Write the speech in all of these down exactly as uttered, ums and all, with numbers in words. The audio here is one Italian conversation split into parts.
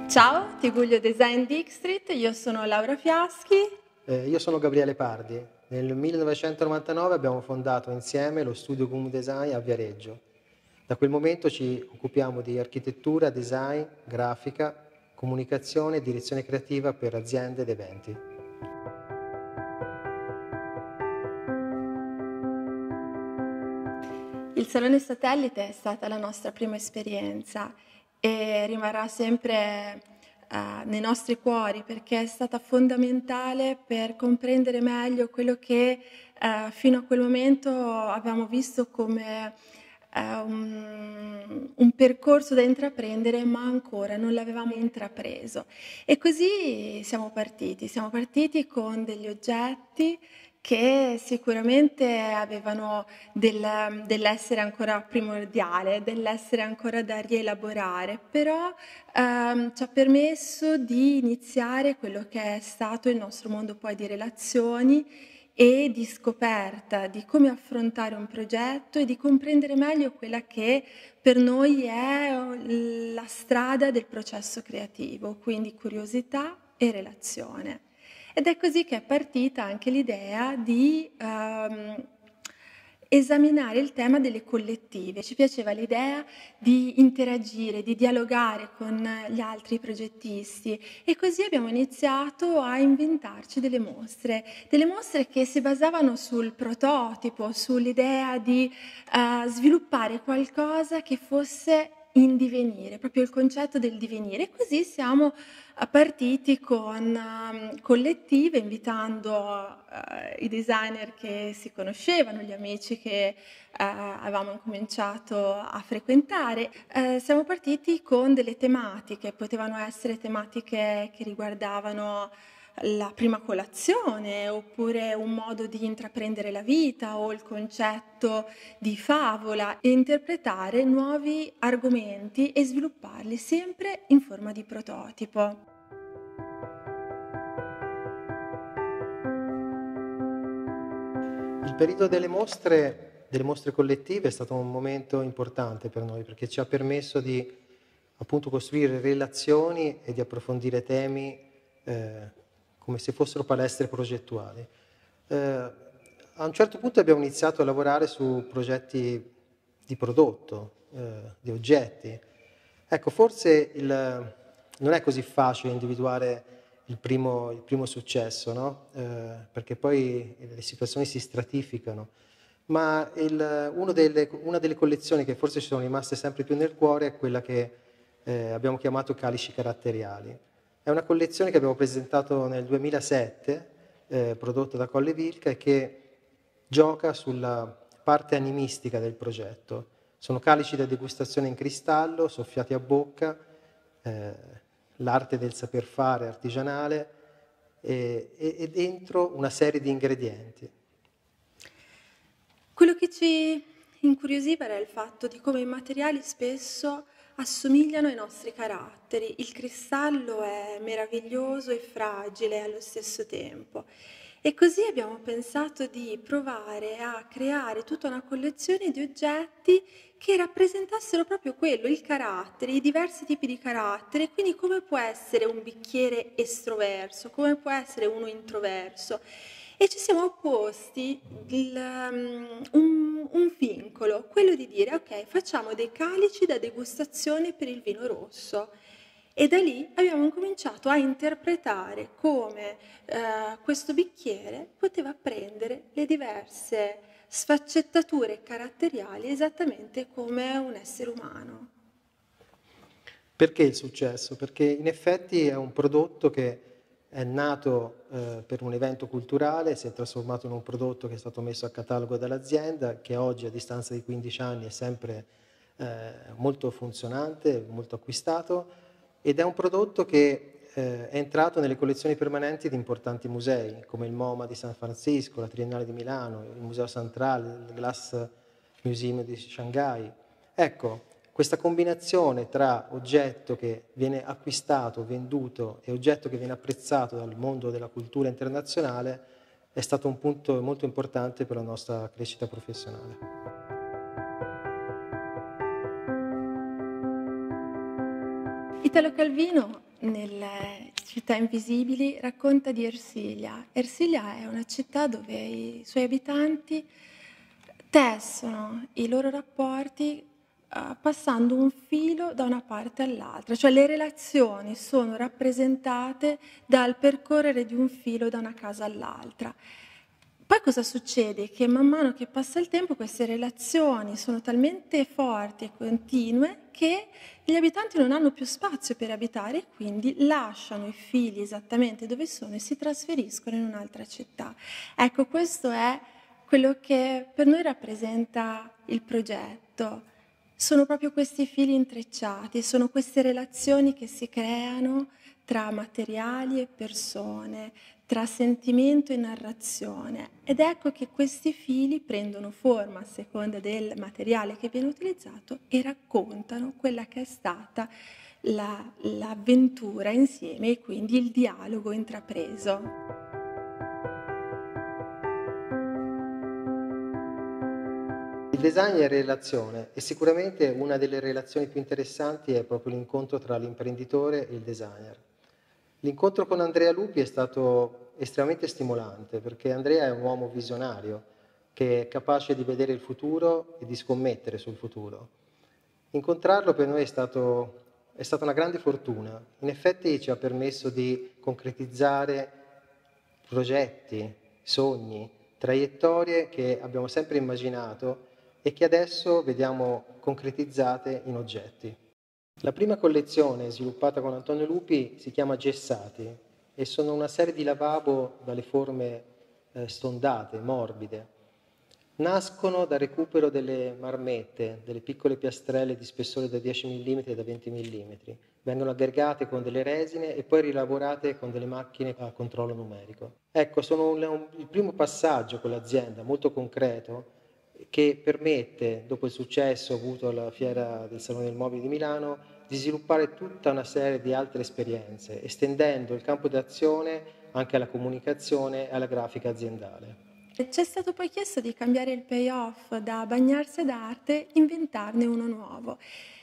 Ciao, Tigullio Design Dixtrit, io sono Laura Fiaschi. Eh, io sono Gabriele Pardi. Nel millenovecentonovantanove abbiamo fondato insieme lo studio Gum Design a Viareggio. Da quel momento ci occupiamo di architettura, design, grafica, comunicazione e direzione creativa per aziende ed eventi. Il Salone Satellite è stata la nostra prima esperienza e rimarrà sempre uh, nei nostri cuori perché è stata fondamentale per comprendere meglio quello che uh, fino a quel momento avevamo visto come uh, un, un percorso da intraprendere, ma ancora non l'avevamo intrapreso. E così siamo partiti, siamo partiti con degli oggetti che sicuramente avevano del, dell'essere ancora primordiale, dell'essere ancora da rielaborare, però ehm, ci ha permesso di iniziare quello che è stato il nostro mondo poi di relazioni e di scoperta di come affrontare un progetto e di comprendere meglio quella che per noi è la strada del processo creativo, quindi curiosità e relazione. Ed è così che è partita anche l'idea di um, esaminare il tema delle collettive. Ci piaceva l'idea di interagire, di dialogare con gli altri progettisti e così abbiamo iniziato a inventarci delle mostre, delle mostre che si basavano sul prototipo, sull'idea di uh, sviluppare qualcosa che fosse in divenire, proprio il concetto del divenire. E così siamo partiti con um, collettive, invitando uh, i designer che si conoscevano, gli amici che uh, avevamo incominciato a frequentare. Uh, siamo partiti con delle tematiche, potevano essere tematiche che riguardavano la prima colazione, oppure un modo di intraprendere la vita o il concetto di favola, e interpretare nuovi argomenti e svilupparli sempre in forma di prototipo. Il periodo delle mostre, delle mostre collettive è stato un momento importante per noi perché ci ha permesso di appunto costruire relazioni e di approfondire temi eh, come se fossero palestre progettuali. Eh, a un certo punto abbiamo iniziato a lavorare su progetti di prodotto, eh, di oggetti. Ecco, forse il, non è così facile individuare il primo, il primo successo, no? Eh, perché poi le situazioni si stratificano. Ma il, uno delle, una delle collezioni che forse ci sono rimaste sempre più nel cuore è quella che eh, abbiamo chiamato Calici Caratteriali. È una collezione che abbiamo presentato nel duemilasette, eh, prodotta da Colle Vilca, e che gioca sulla parte animistica del progetto. Sono calici da degustazione in cristallo, soffiati a bocca, eh, l'arte del saper fare artigianale e, e, e dentro una serie di ingredienti. Quello che ci incuriosiva era il fatto di come i materiali spesso assomigliano ai nostri caratteri. Il cristallo è meraviglioso e fragile allo stesso tempo. E così abbiamo pensato di provare a creare tutta una collezione di oggetti che rappresentassero proprio quello, il carattere, i diversi tipi di carattere, quindi come può essere un bicchiere estroverso, come può essere uno introverso. E ci siamo opposti il, um, un, un vincolo, quello di dire ok, facciamo dei calici da degustazione per il vino rosso. E da lì abbiamo incominciato a interpretare come eh, questo bicchiere poteva prendere le diverse sfaccettature caratteriali esattamente come un essere umano. Perché il successo? Perché in effetti è un prodotto che è nato eh, per un evento culturale, si è trasformato in un prodotto che è stato messo a catalogo dall'azienda, che oggi a distanza di quindici anni è sempre eh, molto funzionante, molto acquistato, ed è un prodotto che eh, è entrato nelle collezioni permanenti di importanti musei, come il MoMA di San Francisco, la Triennale di Milano, il Museo Centrale, il Glass Museum di Shanghai. Ecco, questa combinazione tra oggetto che viene acquistato, venduto e oggetto che viene apprezzato dal mondo della cultura internazionale è stato un punto molto importante per la nostra crescita professionale. Italo Calvino, nelle Città invisibili, racconta di Ersilia. Ersilia è una città dove i suoi abitanti tessono i loro rapporti uh, passando un filo da una parte all'altra, cioè le relazioni sono rappresentate dal percorrere di un filo da una casa all'altra. Poi cosa succede? Che man mano che passa il tempo queste relazioni sono talmente forti e continue che gli abitanti non hanno più spazio per abitare e quindi lasciano i figli esattamente dove sono e si trasferiscono in un'altra città. Ecco, questo è quello che per noi rappresenta il progetto. Sono proprio questi fili intrecciati, sono queste relazioni che si creano tra materiali e persone, tra sentimento e narrazione. Ed ecco che questi fili prendono forma a seconda del materiale che viene utilizzato e raccontano quella che è stata la, l'avventura insieme e quindi il dialogo intrapreso. Il design è relazione e sicuramente una delle relazioni più interessanti è proprio l'incontro tra l'imprenditore e il designer. L'incontro con Andrea Lupi è stato estremamente stimolante perché Andrea è un uomo visionario che è capace di vedere il futuro e di scommettere sul futuro. Incontrarlo per noi è stato, è stata una grande fortuna. In effetti ci ha permesso di concretizzare progetti, sogni, traiettorie che abbiamo sempre immaginato e che adesso vediamo concretizzate in oggetti. La prima collezione sviluppata con Antonio Lupi si chiama Gessati e sono una serie di lavabo dalle forme eh, stondate, morbide. Nascono dal recupero delle marmette, delle piccole piastrelle di spessore da dieci millimetri e da venti millimetri. Vengono aggregate con delle resine e poi rilavorate con delle macchine a controllo numerico. Ecco, sono un, un, il primo passaggio con l'azienda, molto concreto, che permette, dopo il successo avuto alla Fiera del Salone del Mobile di Milano, di sviluppare tutta una serie di altre esperienze, estendendo il campo d'azione anche alla comunicazione e alla grafica aziendale. Ci è stato poi chiesto di cambiare il payoff da bagnarsi d'arte, inventarne uno nuovo.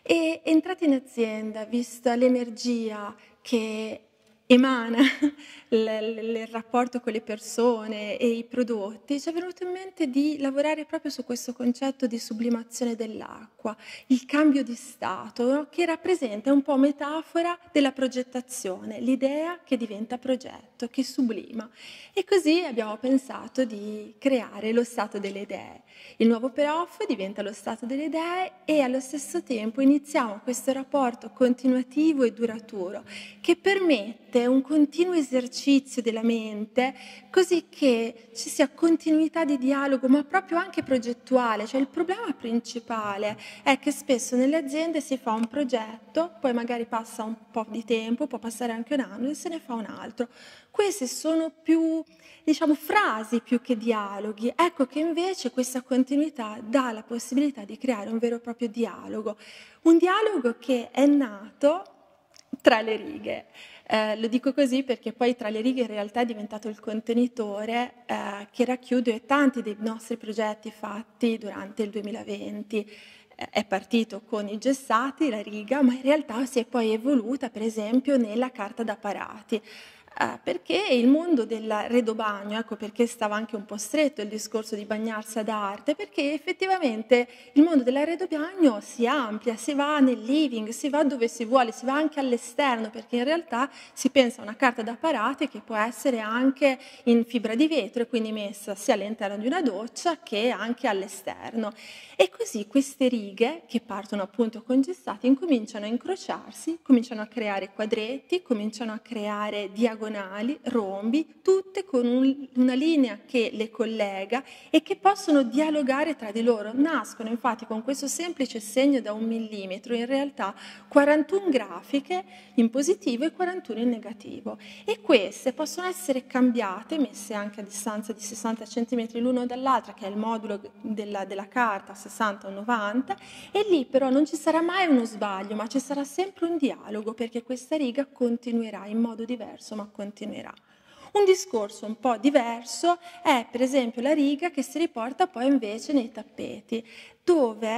E entrati in azienda, vista l'energia che emana il, il rapporto con le persone e i prodotti, ci è venuto in mente di lavorare proprio su questo concetto di sublimazione dell'acqua, il cambio di stato, no? Che rappresenta un po' metafora della progettazione, l'idea che diventa progetto, che sublima. E così abbiamo pensato di creare lo stato delle idee. Il nuovo payoff diventa lo stato delle idee e allo stesso tempo iniziamo questo rapporto continuativo e duraturo che permette un continuo esercizio della mente così che ci sia continuità di dialogo ma proprio anche progettuale. Cioè il problema principale è che spesso nelle aziende si fa un progetto, poi magari passa un po' di tempo, può passare anche un anno e se ne fa un altro. Queste sono più, diciamo, frasi più che dialoghi. Ecco che invece questa continuità dà la possibilità di creare un vero e proprio dialogo. Un dialogo che è nato tra le righe. Eh, lo dico così perché poi tra le righe in realtà è diventato il contenitore eh, che racchiude tanti dei nostri progetti fatti durante il duemilaventi. Eh, è partito con i gessati, la riga, ma in realtà si è poi evoluta per esempio nella carta da parati. Eh, perché il mondo dell'arredobagno, ecco perché stava anche un po' stretto il discorso di bagnarsi ad arte, perché effettivamente il mondo dell'arredobagno si amplia, si va nel living, si va dove si vuole, si va anche all'esterno, perché in realtà si pensa a una carta da parati che può essere anche in fibra di vetro e quindi messa sia all'interno di una doccia che anche all'esterno. E così queste righe, che partono appunto con gessati, incominciano a incrociarsi, cominciano a creare quadretti, cominciano a creare diagonali, rombi, tutte con un, una linea che le collega e che possono dialogare tra di loro. Nascono infatti con questo semplice segno da un millimetro, in realtà quarantuno grafiche in positivo e quarantuno in negativo. E queste possono essere cambiate, messe anche a distanza di sessanta centimetri l'uno dall'altra, che è il modulo della, della carta, sessanta o novanta, e lì però non ci sarà mai uno sbaglio, ma ci sarà sempre un dialogo, perché questa riga continuerà in modo diverso, ma continuerà. Un discorso un po' diverso è per esempio la riga che si riporta poi invece nei tappeti, dove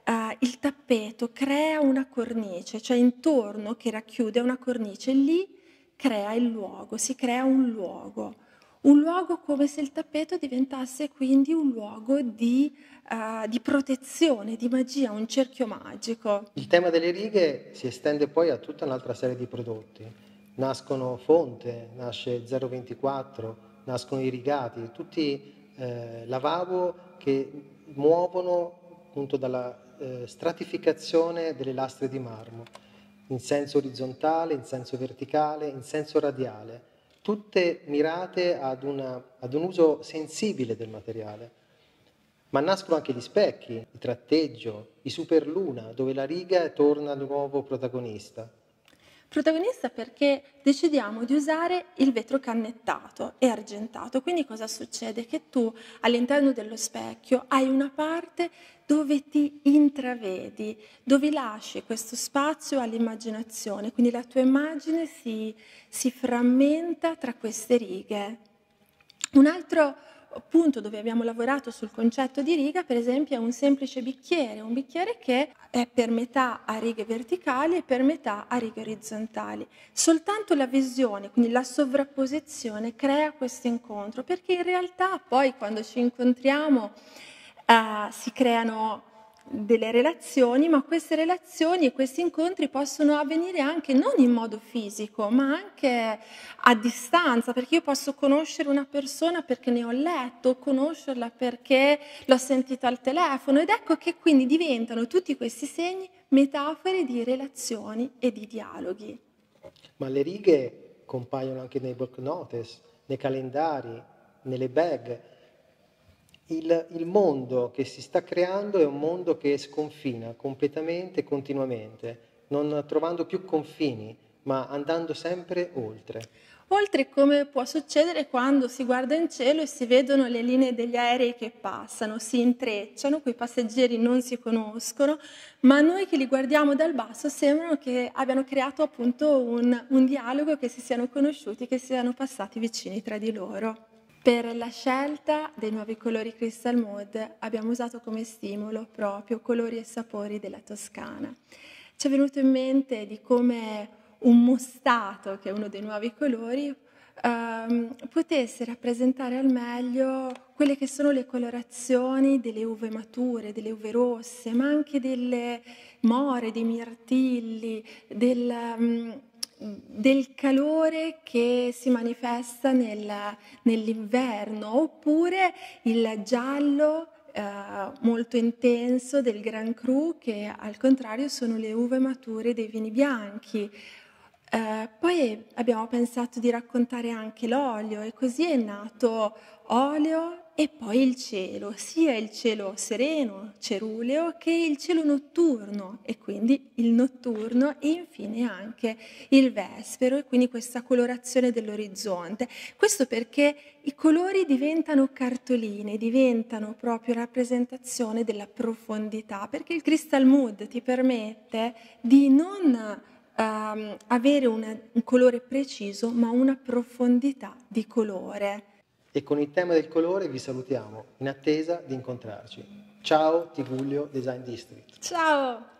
uhm, il tappeto crea una cornice, cioè intorno che racchiude una cornice, lì crea il luogo, si crea un luogo. Un luogo come se il tappeto diventasse quindi un luogo di uhm, di protezione, di magia, un cerchio magico. Il tema delle righe si estende poi a tutta un'altra serie di prodotti. Nascono Fonte, nasce zero ventiquattro, nascono i rigati, tutti eh, lavabo che muovono appunto dalla eh, stratificazione delle lastre di marmo, in senso orizzontale, in senso verticale, in senso radiale, tutte mirate ad, una, ad un uso sensibile del materiale. Ma nascono anche gli specchi, il tratteggio, i superluna, dove la riga torna di nuovo protagonista. Protagonista perché decidiamo di usare il vetro cannettato e argentato. Quindi cosa succede? Che tu all'interno dello specchio hai una parte dove ti intravedi, dove lasci questo spazio all'immaginazione, quindi la tua immagine si, si frammenta tra queste righe. Un altro punto dove abbiamo lavorato sul concetto di riga, per esempio, è un semplice bicchiere, un bicchiere che è per metà a righe verticali e per metà a righe orizzontali. Soltanto la visione, quindi la sovrapposizione, crea questo incontro, perché in realtà poi quando ci incontriamo eh, si creano delle relazioni, ma queste relazioni e questi incontri possono avvenire anche non in modo fisico, ma anche a distanza, perché io posso conoscere una persona perché ne ho letto, o conoscerla perché l'ho sentita al telefono, ed ecco che quindi diventano tutti questi segni metafore di relazioni e di dialoghi. Ma le righe compaiono anche nei block notice, nei calendari, nelle bag. Il, il mondo che si sta creando è un mondo che sconfina completamente e continuamente, non trovando più confini, ma andando sempre oltre. Oltre come può succedere quando si guarda in cielo e si vedono le linee degli aerei che passano, si intrecciano, quei passeggeri non si conoscono, ma noi che li guardiamo dal basso sembrano che abbiano creato appunto un, un dialogo, che si siano conosciuti, che siano passati vicini tra di loro. Per la scelta dei nuovi colori Crystal Mood abbiamo usato come stimolo proprio colori e sapori della Toscana. Ci è venuto in mente di come un mostato, che è uno dei nuovi colori, ehm, potesse rappresentare al meglio quelle che sono le colorazioni delle uve mature, delle uve rosse, ma anche delle more, dei mirtilli, del, mm, del calore che si manifesta nel, nell'inverno, oppure il giallo eh, molto intenso del Grand Cru, che al contrario sono le uve mature dei vini bianchi. Eh, poi abbiamo pensato di raccontare anche l'olio, e così è nato Olio e poi il cielo, sia il cielo sereno, ceruleo, che il cielo notturno, e quindi il notturno, e infine anche il vespero, e quindi questa colorazione dell'orizzonte. Questo perché i colori diventano cartoline, diventano proprio rappresentazione della profondità, perché il Crystal Mood ti permette di non ehm, avere una- un colore preciso, ma una profondità di colore. E con il tema del colore vi salutiamo, in attesa di incontrarci. Ciao Tigullio Design District. Ciao!